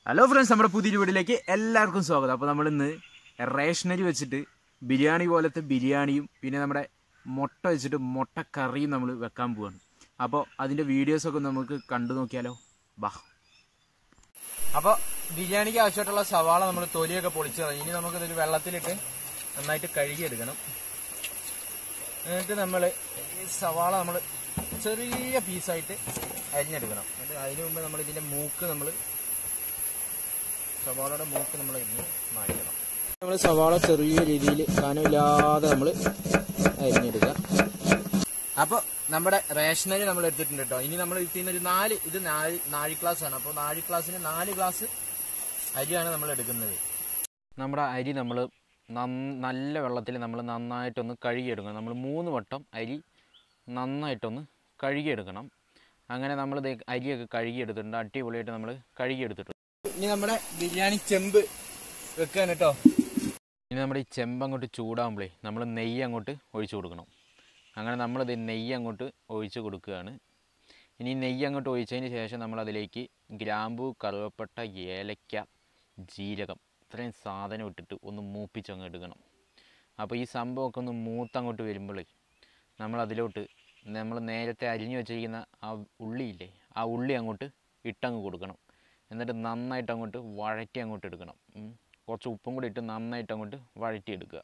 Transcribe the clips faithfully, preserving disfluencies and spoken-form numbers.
Hello friends, നമ്മുടെ പുതിയൊരു വീഡിയോയിലേക്ക് എല്ലാവർക്കും സ്വാഗതം. അപ്പോൾ നമ്മളിന്ന് റേഷനരി വെച്ചിട്ട് ബിരിയാണി പോലത്തെ ബിരിയാണിയും പിന്നെ നമ്മുടെ മുട്ട വെച്ചിട്ട് മുട്ടക്കറിയും നമ്മൾ വെക്കാൻ പോവാണ്. അപ്പോൾ അതിൻ്റെ വീഡിയോസൊക്കെ നമുക്ക് കണ്ടു നോക്കിയാലോ. ബാ. അപ്പോൾ ബിരിയാണിക്ക് ആവശ്യമായിട്ടുള്ള സവാള നമ്മൾ തൊലിയൊക്കെ പൊളിച്ച് കളഞ്ഞു. ഇനി നമുക്കിതൊരു വെള്ളത്തിലിട്ട് നന്നായിട്ട് കഴുകിയെടുക്കണം. എന്നിട്ട് നമ്മൾ ഈ സവാള നമ്മൾ ചെറിയ പീസായിട്ട് അരിഞ്ഞെടുക്കണം. എന്നിട്ട് അതിന് മുമ്പ് നമ്മൾ ഇതിൻ്റെ മൂക്ക് നമ്മൾ സവാളയുടെ മൂക്ക് നമ്മൾ ഇന്ന് മാറ്റണം. നമ്മൾ സവാള ചെറിയ രീതിയിൽ കനമില്ലാതെ നമ്മൾ അരിഞ്ഞെടുക്കുക. അപ്പോൾ നമ്മുടെ റേഷനരി നമ്മൾ എടുത്തിട്ടുണ്ട് കേട്ടോ. ഇനി നമ്മൾ ഇതിൽ ഒരു നാല് ഇത് നാല് നാല് ഗ്ലാസ് ആണ്. അപ്പോൾ നാല് ഗ്ലാസ്സിന് നാല് ഗ്ലാസ് അരിയാണ് നമ്മൾ എടുക്കുന്നത്. നമ്മുടെ അരി നമ്മൾ നല്ല വെള്ളത്തിൽ നമ്മൾ നന്നായിട്ടൊന്ന് കഴുകിയെടുക്കണം. നമ്മൾ മൂന്ന് വട്ടം അരി നന്നായിട്ടൊന്ന് കഴുകിയെടുക്കണം. അങ്ങനെ നമ്മൾ അരിയൊക്കെ കഴുകിയെടുത്തിട്ടുണ്ട്. അടിപൊളിയായിട്ട് നമ്മൾ കഴുകിയെടുത്തിട്ടുണ്ട്. ഇനി നമ്മുടെ ബിരിയാണി ചെമ്പ് വെക്കാൻ കേട്ടോ. ഇനി നമ്മുടെ ഈ ചെമ്പ് അങ്ങോട്ട് ചൂടാകുമ്പോഴേ നമ്മൾ നെയ്യ് അങ്ങോട്ട് ഒഴിച്ചു കൊടുക്കണം. അങ്ങനെ നമ്മളിത് നെയ്യ് അങ്ങോട്ട് ഒഴിച്ച് കൊടുക്കുകയാണ്. ഇനി നെയ്യ് അങ്ങോട്ട് ഒഴിച്ചതിന് ശേഷം നമ്മളതിലേക്ക് ഗ്രാമ്പൂ, കറുവപ്പട്ട, ഏലക്ക, ജീരകം ഇത്രയും സാധനം ഇട്ടിട്ട് ഒന്ന് മൂപ്പിച്ചങ്ങ് എടുക്കണം. അപ്പോൾ ഈ സംഭവമൊക്കെ ഒന്ന് മൂത്തങ്ങോട്ട് വരുമ്പോഴേ നമ്മളതിലോട്ട് നമ്മൾ നേരത്തെ അരിഞ്ഞു വെച്ചിരിക്കുന്ന ആ ഉള്ളിയില്ലേ, ആ ഉള്ളി അങ്ങോട്ട് ഇട്ടങ്ങ് കൊടുക്കണം. എന്നിട്ട് നന്നായിട്ട് അങ്ങോട്ട് വഴറ്റി അങ്ങോട്ട് എടുക്കണം. കുറച്ച് ഉപ്പും കൂടി ഇട്ട് നന്നായിട്ട് അങ്ങോട്ട് വഴറ്റിയെടുക്കുക.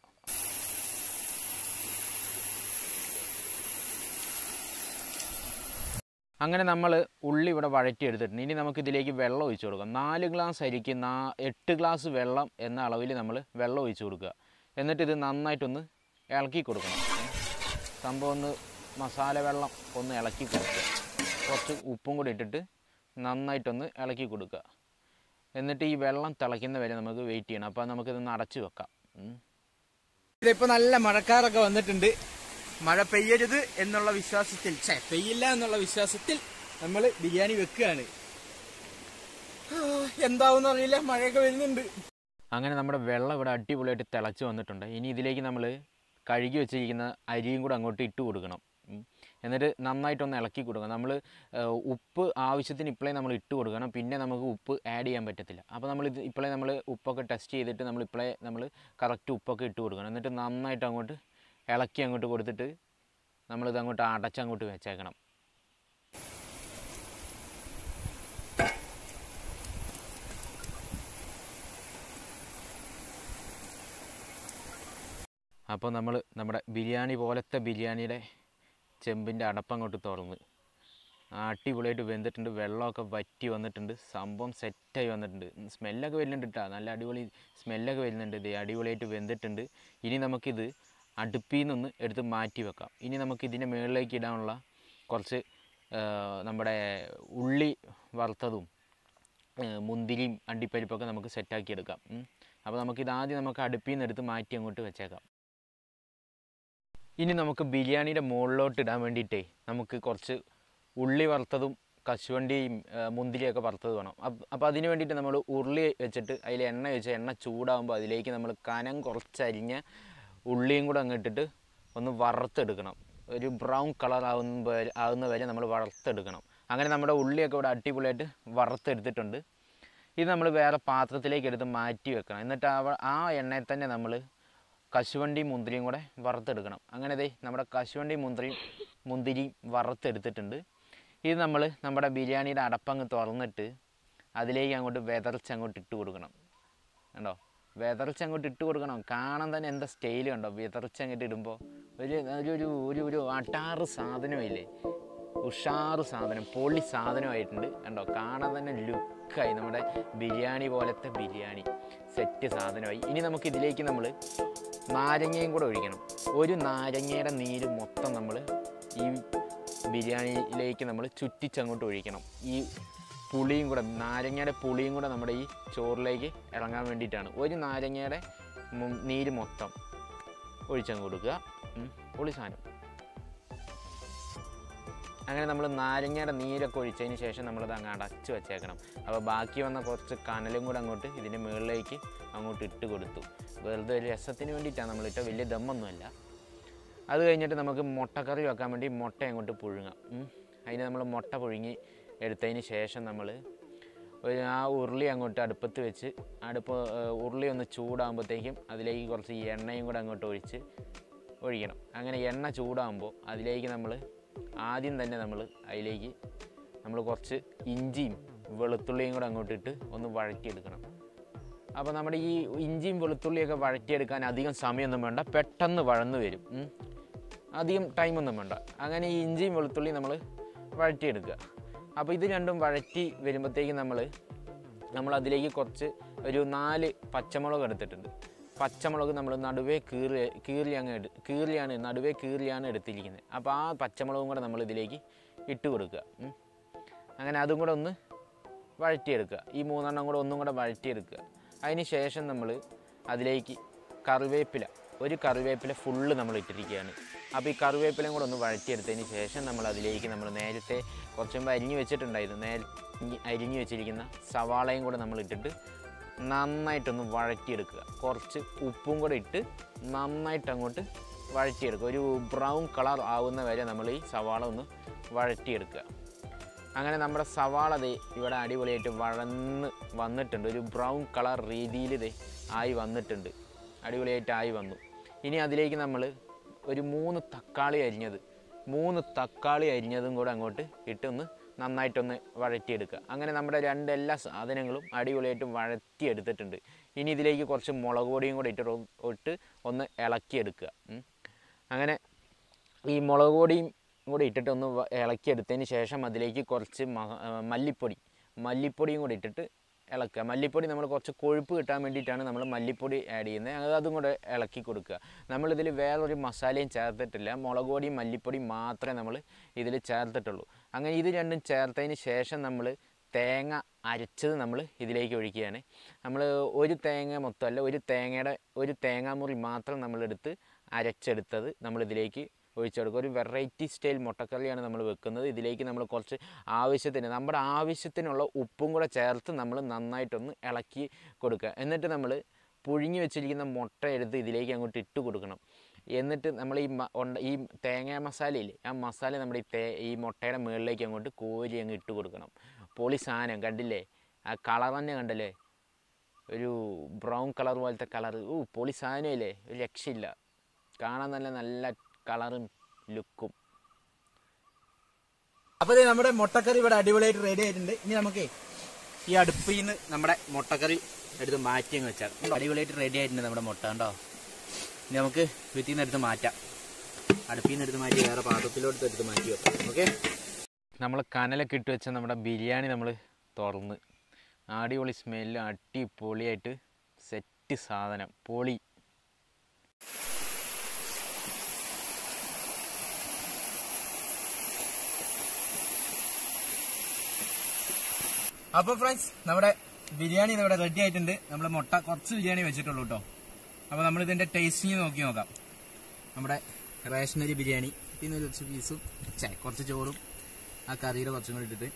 അങ്ങനെ നമ്മൾ ഉള്ളി ഇവിടെ വഴറ്റിയെടുത്തിട്ടുണ്ട്. ഇനി നമുക്കിതിലേക്ക് വെള്ളം ഒഴിച്ചു കൊടുക്കാം. നാല് ഗ്ലാസ് അരിക്ക് നാ എട്ട് ഗ്ലാസ് വെള്ളം എന്ന അളവിൽ നമ്മൾ വെള്ളം ഒഴിച്ചു കൊടുക്കുക. എന്നിട്ട് ഇത് നന്നായിട്ടൊന്ന് ഇളക്കി കൊടുക്കണം. സംഭവം ഒന്ന് മസാല വെള്ളം ഒന്ന് ഇളക്കി കൊടുക്കുക. കുറച്ച് ഉപ്പും കൂടി ഇട്ടിട്ട് നന്നായിട്ടൊന്ന് ഇളക്കി കൊടുക്കുക. എന്നിട്ട് ഈ വെള്ളം തിളയ്ക്കുന്ന വരെ നമുക്ക് വെയിറ്റ് ചെയ്യണം. അപ്പോൾ നമുക്കിതൊന്ന് അടച്ചു വെക്കാം. ഇതിപ്പോൾ നല്ല മഴക്കാറൊക്കെ വന്നിട്ടുണ്ട്. മഴ പെയ്യരുത് എന്നുള്ള വിശ്വാസത്തിൽ ഛേ പെയ്യില്ല എന്നുള്ള വിശ്വാസത്തിൽ നമ്മൾ ബിരിയാണി വെക്കുകയാണ്. എന്താവെന്ന് അറിയില്ല, മഴയൊക്കെ വരുന്നുണ്ട്. അങ്ങനെ നമ്മുടെ വെള്ളം ഇവിടെ അടിപൊളിയായിട്ട് തിളച്ച് വന്നിട്ടുണ്ട്. ഇനി ഇതിലേക്ക് നമ്മൾ കഴുകി വെച്ചിരിക്കുന്ന അരിയും കൂടെ അങ്ങോട്ട് ഇട്ട് കൊടുക്കണം. എന്നിട്ട് നന്നായിട്ടൊന്ന് ഇളക്കി കൊടുക്കണം. നമ്മൾ ഉപ്പ് ആവശ്യത്തിന് ഇപ്പോഴേ നമ്മൾ ഇട്ട് കൊടുക്കണം. പിന്നെ നമുക്ക് ഉപ്പ് ആഡ് ചെയ്യാൻ പറ്റത്തില്ല. അപ്പോൾ നമ്മൾ ഇത് ഇപ്പോഴേ നമ്മൾ ഉപ്പൊക്കെ ടെസ്റ്റ് ചെയ്തിട്ട് നമ്മൾ ഇപ്പോഴേ നമ്മൾ കറക്റ്റ് ഉപ്പൊക്കെ ഇട്ട് കൊടുക്കണം. എന്നിട്ട് നന്നായിട്ട് അങ്ങോട്ട് ഇളക്കി അങ്ങോട്ട് കൊടുത്തിട്ട് നമ്മളിത് അങ്ങോട്ട് അടച്ചങ്ങോട്ട് വെച്ചേക്കണം. അപ്പോൾ നമ്മൾ നമ്മുടെ ബിരിയാണി പോലത്തെ ബിരിയാണിയുടെ ചെമ്പിൻ്റെ അടപ്പങ്ങോട്ട് തുറന്ന് അടിപൊളിയായിട്ട് വെന്തിട്ടുണ്ട്. വെള്ളമൊക്കെ വറ്റി വന്നിട്ടുണ്ട്. സംഭവം സെറ്റായി വന്നിട്ടുണ്ട്. സ്മെല്ലൊക്കെ വരുന്നുണ്ട് കേട്ടോ. നല്ല അടിപൊളി സ്മെല്ലൊക്കെ വരുന്നുണ്ട്. ഇത് അടിപൊളിയായിട്ട് വെന്തിട്ടുണ്ട്. ഇനി നമുക്കിത് അടുപ്പിൽ നിന്നൊന്ന് എടുത്ത് മാറ്റി വെക്കാം. ഇനി നമുക്ക് ഇതിൻ്റെ മുകളിലേക്ക് ഇടാനുള്ള കുറച്ച് നമ്മുടെ ഉള്ളി വറുത്തതും മുന്തിരിയും അണ്ടിപ്പരിപ്പൊക്കെ നമുക്ക് സെറ്റാക്കി എടുക്കാം. അപ്പോൾ നമുക്കിത് ആദ്യം നമുക്ക് അടുപ്പിൽ നിന്ന് എടുത്ത് മാറ്റി അങ്ങോട്ട് വെച്ചേക്കാം. ഇനി നമുക്ക് ബിരിയാണിയുടെ മുകളിലോട്ട് ഇടാൻ വേണ്ടിയിട്ടേ നമുക്ക് കുറച്ച് ഉള്ളി വറുത്തതും കശുവണ്ടിയും മുന്തിരിയൊക്കെ വറുത്തത് വേണം. അപ്പോൾ അതിന് വേണ്ടിയിട്ട് നമ്മൾ ഉരുളി വെച്ചിട്ട് അതിൽ എണ്ണ വെച്ച് എണ്ണ ചൂടാകുമ്പോൾ അതിലേക്ക് നമ്മൾ കനം കുറച്ചരിഞ്ഞ ഉള്ളിയും കൂടെ അങ്ങിട്ടിട്ട് ഒന്ന് വറുത്തെടുക്കണം. ഒരു ബ്രൗൺ കളർ ആവുന്ന ആകുന്ന വരെ നമ്മൾ വറുത്തെടുക്കണം. അങ്ങനെ നമ്മുടെ ഉള്ളിയൊക്കെ ഇവിടെ അടിപൊളിയായിട്ട് വറുത്തെടുത്തിട്ടുണ്ട്. ഇത് നമ്മൾ വേറെ പാത്രത്തിലേക്ക് എടുത്ത് മാറ്റി വെക്കണം. എന്നിട്ട് ആ എണ്ണയിൽ തന്നെ നമ്മൾ കശുവണ്ടിയും മുന്തിരിയും കൂടെ വറുത്തെടുക്കണം. അങ്ങനെ ദേ നമ്മുടെ കശുവണ്ടിയും മുന്തിരിയും മുന്തിരിയും വറുത്തെടുത്തിട്ടുണ്ട്. ഇത് നമ്മൾ നമ്മുടെ ബിരിയാണിയുടെ അടപ്പങ്ങ് തുറന്നിട്ട് അതിലേക്ക് അങ്ങോട്ട് വിതറിച്ചങ്ങോട്ട് ഇട്ട് കൊടുക്കണം. കണ്ടോ, വിതറിച്ചങ്ങോട്ട് ഇട്ട് കൊടുക്കണം. കാണാൻ തന്നെ എന്താ സ്റ്റൈൽ കണ്ടോ. വിതറിച്ചങ്ങോട്ട് ഇടുമ്പോൾ ഒരു ഒരു ഒരു ഒരു അട്ടാറ് സാധനമില്ലേ, ഉഷാറ് സാധനം, പൊളി സാധനമായിട്ടുണ്ട്. കണ്ടോ, കാണാൻ തന്നെ ലുക്കായി. നമ്മുടെ ബിരിയാണി പോലത്തെ ബിരിയാണി സെറ്റ് സാധനമായി. ഇനി നമുക്ക് ഇതിലേക്ക് നമ്മൾ നാരങ്ങയും കൂടെ ഒഴിക്കണം. ഒരു നാരങ്ങയുടെ നീര് മൊത്തം നമ്മൾ ഈ ബിരിയാണിയിലേക്ക് നമ്മൾ ചുറ്റിച്ചങ്ങോട്ട് ഒഴിക്കണം. ഈ പുളിയും കൂടെ, നാരങ്ങയുടെ പുളിയും കൂടെ നമ്മുടെ ഈ ചോറിലേക്ക് ഇറങ്ങാൻ വേണ്ടിയിട്ടാണ്. ഒരു നാരങ്ങയുടെ നീര് മൊത്തം ഒഴിച്ചങ്ങ് കൊടുക്കുക. പുളി സാധനം. അങ്ങനെ നമ്മൾ നാരങ്ങയുടെ നീരൊക്കെ ഒഴിച്ചതിന് ശേഷം നമ്മളത് അങ്ങ് അടച്ച് വെച്ചേക്കണം. അപ്പോൾ ബാക്കി വന്ന കുറച്ച് കനലും കൂടെ അങ്ങോട്ട് ഇതിൻ്റെ മുകളിലേക്ക് അങ്ങോട്ട് ഇട്ട് കൊടുത്തു. വെറുതെ ഒരു രസത്തിന് വേണ്ടിയിട്ടാണ് നമ്മളിട്ട്, വലിയ ദമ്മൊന്നുമല്ല. അത് കഴിഞ്ഞിട്ട് നമുക്ക് മുട്ടക്കറി വെക്കാൻ വേണ്ടി മുട്ട അങ്ങോട്ട് പുഴുങ്ങാം. അതിന് നമ്മൾ മുട്ട പുഴുങ്ങി എടുത്തതിന് ശേഷം നമ്മൾ ഒരു ആ ഉരുളി അങ്ങോട്ട് അടുപ്പത്ത് വെച്ച് അടുപ്പ് ഉരുളി ഒന്ന് ചൂടാകുമ്പോഴത്തേക്കും അതിലേക്ക് കുറച്ച് എണ്ണയും കൂടെ അങ്ങോട്ട് ഒഴിച്ച് ഒഴിക്കണം. അങ്ങനെ എണ്ണ ചൂടാകുമ്പോൾ അതിലേക്ക് നമ്മൾ ആദ്യം തന്നെ നമ്മൾ അതിലേക്ക് നമ്മൾ കുറച്ച് ഇഞ്ചിയും വെളുത്തുള്ളിയും കൂടെ അങ്ങോട്ട് ഇട്ട് ഒന്ന് വഴറ്റിയെടുക്കണം. അപ്പോൾ നമ്മുടെ ഈ ഇഞ്ചിയും വെളുത്തുള്ളിയൊക്കെ വഴറ്റിയെടുക്കാൻ അധികം സമയമൊന്നും വേണ്ട, പെട്ടെന്ന് വഴന്ന് വരും, അധികം ടൈമൊന്നും വേണ്ട. അങ്ങനെ ഈ ഇഞ്ചിയും വെളുത്തുള്ളിയും നമ്മൾ വഴറ്റിയെടുക്കുക. അപ്പോൾ ഇത് രണ്ടും വഴറ്റി വരുമ്പോഴത്തേക്കും നമ്മൾ നമ്മൾ അതിലേക്ക് കുറച്ച് ഒരു നാല് പച്ചമുളക് എടുത്തിട്ടുണ്ട്. പച്ചമുളക് നമ്മൾ നടുവേ കീറി കീറി അങ്ങ് എടു കീറിയാണ് നടുവേ കീറിയാണ് എടുത്തിരിക്കുന്നത്. അപ്പോൾ ആ പച്ചമുളകും കൂടെ നമ്മൾ ഇതിലേക്ക് ഇട്ട് കൊടുക്കുക. അങ്ങനെ അതും കൂടെ ഒന്ന് വഴറ്റിയെടുക്കുക. ഈ മൂന്നെണ്ണം കൂടെ ഒന്നും കൂടെ വഴറ്റിയെടുക്കുക. അതിന് ശേഷം നമ്മൾ അതിലേക്ക് കറിവേപ്പില, ഒരു കറിവേപ്പില ഫുള്ള് നമ്മൾ ഇട്ടിരിക്കുകയാണ്. അപ്പോൾ ഈ കറിവേപ്പിലയും കൂടെ ഒന്ന് വഴറ്റിയെടുത്തതിന് ശേഷം നമ്മൾ അതിലേക്ക് നമ്മൾ നേരത്തെ കുറച്ച് മുമ്പ് അരിഞ്ഞ് വെച്ചിട്ടുണ്ടായിരുന്നു, നേരെ അരിഞ്ഞ് വെച്ചിരിക്കുന്ന സവാളയും കൂടെ നമ്മൾ ഇട്ടിട്ട് നന്നായിട്ടൊന്ന് വഴറ്റിയെടുക്കുക. കുറച്ച് ഉപ്പും കൂടെ ഇട്ട് നന്നായിട്ട് അങ്ങോട്ട് വഴറ്റിയെടുക്കുക. ഒരു ബ്രൗൺ കളർ ആവുന്ന വരെ നമ്മൾ ഈ സവാള ഒന്ന് വഴറ്റിയെടുക്കുക. അങ്ങനെ നമ്മുടെ സവാള ദേ ഇവിടെ അടിപൊളിയായിട്ട് വഴന്ന് വന്നിട്ടുണ്ട്. ഒരു ബ്രൗൺ കളർ രീതിയിൽ ദേ ആയി വന്നിട്ടുണ്ട്, അടിപൊളിയായിട്ട് ആയി വന്നു. ഇനി അതിലേക്ക് നമ്മൾ ഒരു മൂന്ന് തക്കാളി അരിഞ്ഞത് മൂന്ന് തക്കാളി അരിഞ്ഞതും കൂടെ അങ്ങോട്ട് ഇട്ടൊന്ന് നന്നായിട്ടൊന്ന് വഴറ്റിയെടുക്കുക. അങ്ങനെ നമ്മുടെ രണ്ട് എല്ലാ സാധനങ്ങളും അടിപൊളിയായിട്ട് വഴറ്റിയെടുത്തിട്ടുണ്ട്. ഇനി ഇതിലേക്ക് കുറച്ച് മുളക് പൊടിയും കൂടെ ഇട്ട് ഇട്ട് ഒന്ന് ഇളക്കിയെടുക്കുക. അങ്ങനെ ഈ മുളക് പൊടിയും കൂടെ ഇട്ടിട്ട് ഒന്ന് ഇളക്കിയെടുത്തതിന് ശേഷം അതിലേക്ക് കുറച്ച് മല്ലിപ്പൊടി മല്ലിപ്പൊടിയും കൂടെ ഇട്ടിട്ട് ഇളക്കുക. മല്ലിപ്പൊടി നമ്മൾ കുറച്ച് കൊഴുപ്പ് കിട്ടാൻ വേണ്ടിയിട്ടാണ് നമ്മൾ മല്ലിപ്പൊടി ആഡ് ചെയ്യുന്നത്. അതും കൂടെ ഇളക്കി കൊടുക്കുക. നമ്മളിതിൽ വേറൊരു മസാലയും ചേർത്തിട്ടില്ല, മുളക് പൊടിയും മല്ലിപ്പൊടിയും മാത്രമേ നമ്മൾ ഇതിൽ ചേർത്തിട്ടുള്ളൂ. അങ്ങനെ ഇത് രണ്ടും ചേർത്തതിന് ശേഷം നമ്മൾ തേങ്ങ അരച്ചത് നമ്മൾ ഇതിലേക്ക് ഒഴിക്കുകയാണ്. നമ്മൾ ഒരു തേങ്ങ മൊത്തമല്ല, ഒരു തേങ്ങയുടെ ഒരു തേങ്ങാമുറി മാത്രം നമ്മളെടുത്ത് അരച്ചെടുത്തത് നമ്മളിതിലേക്ക് ഒഴിച്ചു കൊടുക്കുക. ഒരു വെറൈറ്റി സ്റ്റൈൽ മുട്ടക്കറിയാണ് നമ്മൾ വെക്കുന്നത്. ഇതിലേക്ക് നമ്മൾ കുറച്ച് ആവശ്യത്തിന് നമ്മുടെ ആവശ്യത്തിനുള്ള ഉപ്പും കൂടെ ചേർത്ത് നമ്മൾ നന്നായിട്ടൊന്ന് ഇളക്കി കൊടുക്കുക. എന്നിട്ട് നമ്മൾ പുഴുങ്ങി വെച്ചിരിക്കുന്ന മുട്ട എടുത്ത് ഇതിലേക്ക് അങ്ങോട്ട് ഇട്ട് കൊടുക്കണം. എന്നിട്ട് നമ്മൾ ഈ ഈ തേങ്ങ മസാലയില്ലേ, ആ മസാല നമ്മുടെ ഈ തേ ഈ മുട്ടയുടെ മുകളിലേക്ക് അങ്ങോട്ട് കോരി അങ്ങ് ഇട്ട് കൊടുക്കണം. പൊളി സാധനം കണ്ടില്ലേ, ആ കളർ തന്നെ കണ്ടല്ലേ, ഒരു ബ്രൗൺ കളർ പോലത്തെ കളർ. ഓ പൊളി സാധനമില്ലേ, ഒരു രക്ഷയില്ല, കാണാൻ നല്ല നല്ല കളറും ലുക്കും. അപ്പോൾ നമ്മുടെ മുട്ടക്കറി ഇവിടെ അടിപൊളിയായിട്ട് റെഡി ആയിട്ടുണ്ട്. ഇനി നമുക്ക് ഈ അടുപ്പിൽ നിന്ന് നമ്മുടെ മുട്ടക്കറി എടുത്ത് മാറ്റി അങ്ങ് വെച്ചാൽ അടിപൊളിയായിട്ട് റെഡി ആയിട്ടുണ്ട് നമ്മുടെ മുട്ട കണ്ടോ. ഇനി നമുക്ക് വീട്ടിൽ നിന്ന് എടുത്ത് മാറ്റാം, അടുപ്പിൽ നിന്ന് എടുത്ത് മാറ്റി വേറെ പാത്രത്തിലോട്ട് എടുത്ത് മാറ്റി വെക്കാം. ഓക്കെ, നമ്മൾ കനലൊക്കെ ഇട്ട് വെച്ച നമ്മുടെ ബിരിയാണി നമ്മൾ തുറന്ന് അടിപൊളി സ്മെല്ല്, അടിപൊളിയായിട്ട് സെറ്റ് സാധനം, പൊളി. അപ്പോൾ ഫ്രണ്ട്സ് നമ്മുടെ ബിരിയാണി ഇവിടെ റെഡി ആയിട്ടുണ്ട്. നമ്മൾ മുട്ട കുറച്ച് ബിരിയാണി വെച്ചിട്ടുള്ളൂ കേട്ടോ. അപ്പോൾ നമ്മൾ ഇതിന്റെ ടേസ്റ്റിങ് നോക്കി നോക്കാം. നമ്മുടെ റേഷനരി ബിരിയാണി പിന്നെ കുറച്ച് പീസും കുറച്ച് ചോറും ആ കറിയുടെ കുറച്ചും കൂടി ഇട്ടിട്ട്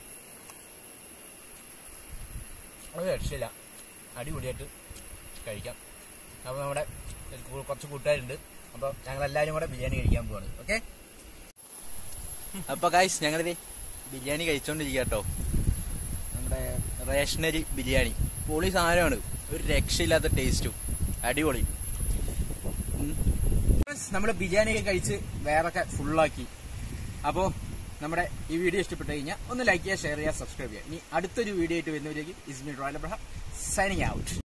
അത് രക്ഷയില്ല, അടിപൊളിയായിട്ട് കഴിക്കാം. അപ്പോൾ നമ്മുടെ കുറച്ച് കൂട്ടുകാരുണ്ട്, അപ്പോൾ ഞങ്ങളെല്ലാവരും കൂടെ ബിരിയാണി കഴിക്കാൻ പോവാണ്. ഓക്കെ, അപ്പോൾ ഗൈസ് ഞങ്ങളിത് ബിരിയാണി കഴിച്ചോണ്ടിരിക്കുക കേട്ടോ. നമ്മുടെ റേഷനരി ബിരിയാണി പൊളി സാധനമാണ്, ഒരു രക്ഷയില്ലാത്ത ടേസ്റ്റും അടിപൊളി. നമ്മൾ ബിരിയാണിയൊക്കെ കഴിച്ച് വേറൊക്കെ ഫുള്ളാക്കി. അപ്പോൾ നമ്മുടെ ഈ വീഡിയോ ഇഷ്ടപ്പെട്ട് കഴിഞ്ഞാൽ ഒന്ന് ലൈക്ക് ചെയ്യുക, ഷെയർ ചെയ്യുക, സബ്സ്ക്രൈബ് ചെയ്യുക. ഇനി അടുത്തൊരു വീഡിയോ ആയിട്ട് വരുന്നവരേക്ക് is me Royal Abraham signing out.